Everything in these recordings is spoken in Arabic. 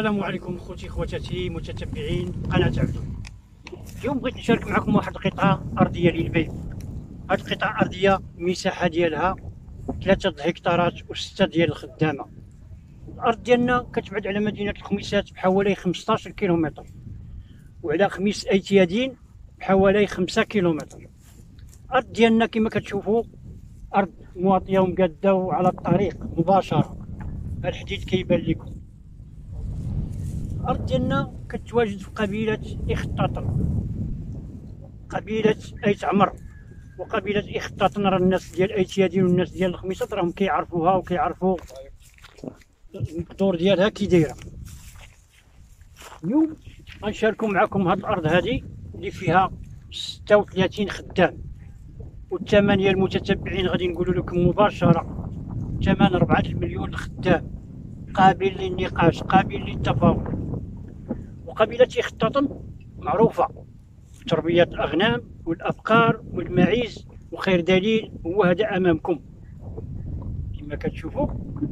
السلام عليكم خوتي خواتاتي متتبعين قناة عبدو. اليوم بغيت نشارك معكم واحد القطعة أرضية للبيع. هاد القطعة الأرضية المساحة ديالها 3 هكتارات و6 ديال الخدامة. الأرض ديالنا كتبعد على مدينة الخميسات بحوالي 15 كيلومتر، وعلى خميس أيتيادين بحوالي 5 كيلومتر. الأرض ديالنا كما كتشوفوا أرض مواطية ومقادة وعلى الطريق مباشرة، الحديد كيبان لكم. الأرض ديالنا كتواجد في قبيلة إخطاطن، قبيلة أيت عمر وقبيلة إخطاطن. راه الناس ديال أيتيادين والناس ديال الخميسات راهم كيعرفوها وكيعرفوا المقدور ديالها كي دايرة. اليوم غنشاركو معكم هاد الأرض هادي اللي فيها 36 خدام، والثمن ديال المتتبعين غادي نقولوا لكم مباشرة ثمن 4 مليون الخدام، قابل للنقاش قابل للتفاوض. وقبيلة إخطاطن معروفة في تربية الأغنام والأبقار والماعز، وخير دليل هو هذا أمامكم كما كتشوفوا.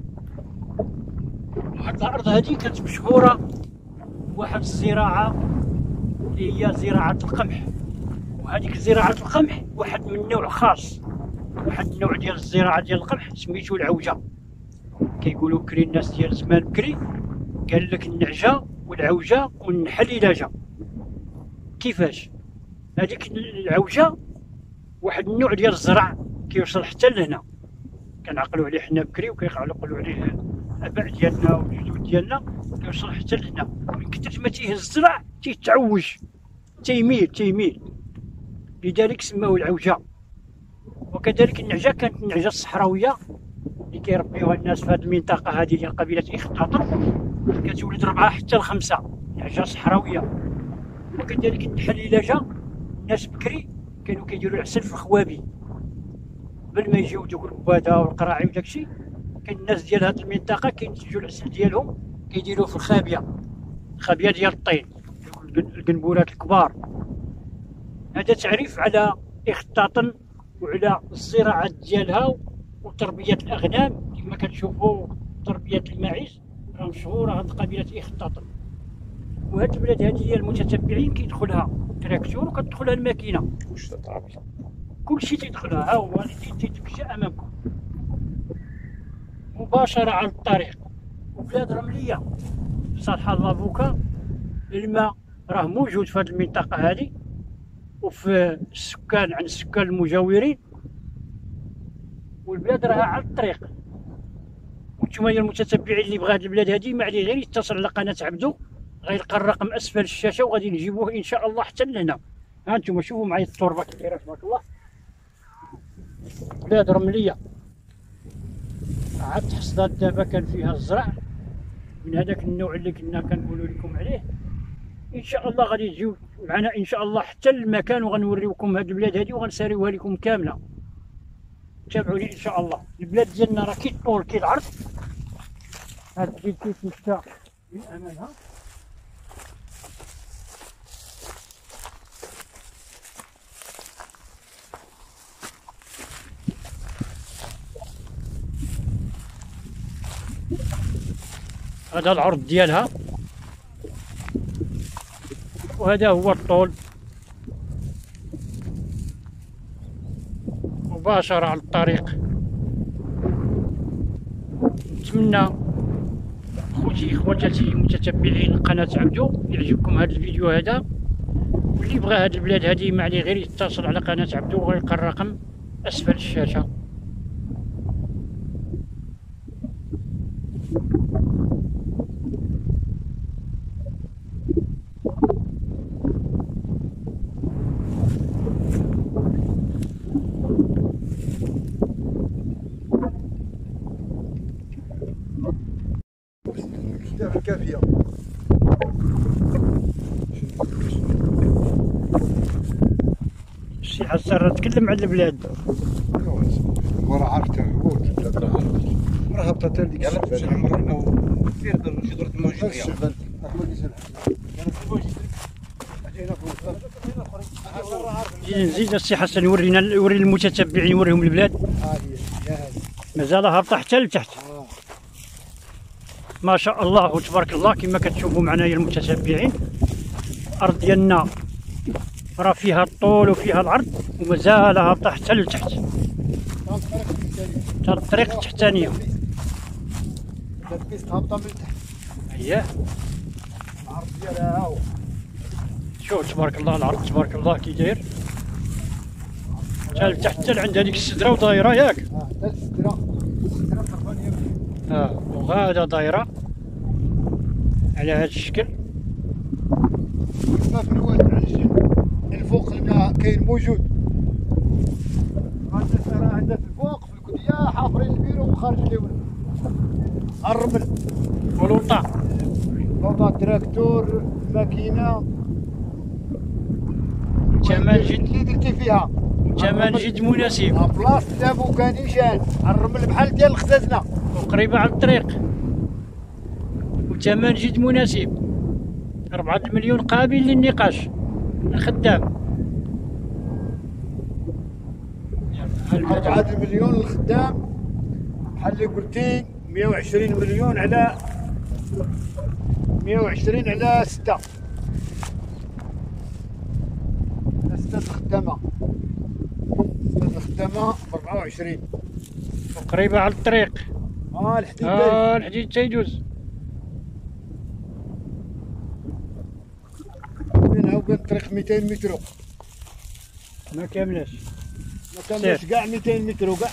هاد الأرض هادي كانت مشهورة بواحد الزراعة اللي هي زراعة القمح، وهذيك زراعة القمح واحد من نوع خاص، واحد النوع ديال الزراعة ديال القمح سميتو العوجة. كيقولوا بكري الناس ديال زمان بكري قال لك النعجة والعوجة والنحل إلا جا. كيفاش؟ هذيك العوجة واحد النوع ديال الزرع كيوصل حتى لهنا، كنعقلوا عليه حنا بكري وكيعقلوا عليه الآباء ديالنا والجدود ديالنا، كيوصل حتى لهنا. من كثر ما تيهز الزرع تيتعوج، تيميل، لذلك سماوه العوجة. وكذلك النعجة كانت النعجة الصحراوية اللي كيربيوها الناس في هذه المنطقة هذه ديال قبيلة إخطاطن، كتولد 4 حتى ل5 نعجة صحراوية. وكذلك النحل إلا جا، الناس بكري كانوا كيديروا العسل في الخوابي قبل ما يجيو دوك العبادة والقراعي وداكشي. كان الناس ديال هذه المنطقة كينتجوا العسل ديالهم كيديروه في الخابية ديال الطين، القنبورات الكبار. هذا تعريف على إخطاطن وعلى الزراعة ديالها وتربية الأغنام. كما كتشوفوا تربية الماعز راه مشهورة هاد قبيلة إخطاطن. وهاد البلاد هادي هي المتتبعين كيدخلها التراكتور وكتدخلها الماكينة، كلشي تيدخلها. ها هو تيتمشى أمامكم مباشرة على الطريق. وبلاد رملية صالحة لافوكا، الماء راه موجود في هاد المنطقة هادي وفي السكان عن السكان المجاورين، والبلاد راها على الطريق. وانتم يا المتتبعين اللي بغا هاد البلاد هادي ما عليه غير يتصل على قناة عبدو، غيلقى الرقم اسفل الشاشة وغادي نجيبوه ان شاء الله حتى لهنا. ها انتم شوفوا معايا التربة كي دايرة تبارك الله. بلاد رملية عاد حصدات دابا كان فيها الزرع من هذاك النوع اللي كنا كنقولوا لكم عليه. ان شاء الله غادي تجيو معنا ان شاء الله حتى المكان وغنوريوكم هاد البلاد هادي وغنساريوها لكم كامله. تابعوني ان شاء الله. البلاد ديالنا راه كي الطول كي العرض. هاد البلاد كيتمشى من امامها. هذا العرض ديالها وهذا هو الطول، مباشرة على الطريق. نتمنى خوتي خواتاتي متتبعين قناة عبدو يعجبكم هذا الفيديو هذا، واللي بغى هاد البلاد هذه ما عليه غير يتصل على قناة عبدو وغيلقى الرقم أسفل الشاشة. الكافية السي حسن راه تكلم على البلاد. وراه عرفتها البلاد راه عرفت راه هبطت ديك الشبل. نزيد السي حسن يوري المتتبعين يوريهم البلاد. مازال هابطه حتى لتحت. ما شاء الله وتبارك الله كما كتشوفوا معنا المتتبعين. الارض ديالنا راه فيها الطول وفيها العرض ومازال هابطه حتى لتحت، حتى الطريق التحتانيه. البيست هابطه من تحت. اييه العرض ديالها ها هو. شوف تبارك الله العرض تبارك الله كي داير حتى لتحت، حتى لعند هذيك السدره ودايره ياك. حتى السدره طرفان يمين. وغادا دايره على هذا الشكل. ما في الواد على الفوق الماء كاين موجود. عندنا في الفوق في الكديه حافرين البيرو وخارج اليوم الرمل ولوطا تراكتور ماكينه. ثمن جد اللي درتي فيها ثمن جد مناسب بلاصه لابو كانيشان الرمل بحال ديال الخزازنه وقريبه على الطريق وثمن جد مناسب. 4 مليون قابل للنقاش الخدام. 4 مليون للخدام بحال اللي قلتي. 120 مليون على 120 على 6 على 6 الخدامه. 6 الخدامه ب 24. وقريبه على الطريق. الحديد الحديد تيدوز بينها وبين الطريق 200 متر. ما كاملاش ما كانش كاع 200 متر وكاع.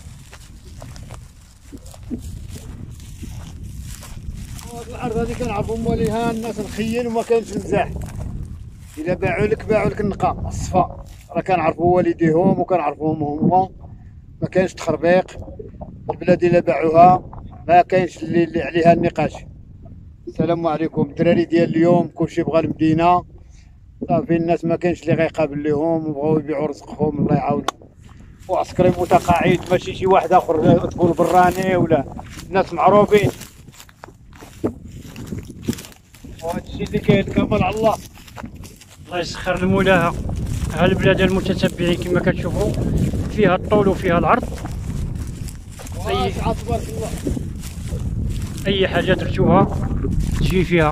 الارض هذه كنعرفوا مواليها الناس الخيين وما كانش مزاح. الا باعوا لك النقا الصفا راه كنعرفوا والديهم وكنعرفوهم هما. ما كانش تخربيق. البلاد الا باعوها ما كاينش اللي عليها النقاش. السلام عليكم. الدراري ديال اليوم كلشي بغى المدينه صافي. الناس ما كاينش اللي غيقابل لهم وبغاو يبيعوا رزقهم الله يعاونهم. وعسكري متقاعد ماشي شي واحد اخر تقول براني ولا الناس معروفين. وهذا الشيء اللي كاين كامل على الله. الله يسخر المولاها. ها البلاد المتتبعين كما كتشوفوا فيها الطول وفيها العرض. تبارك الله. اي حاجه درتوها تجي فيها.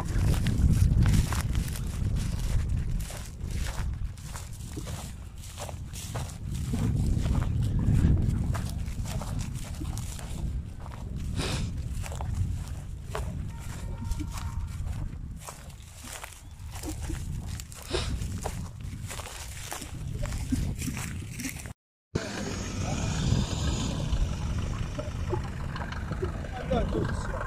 لا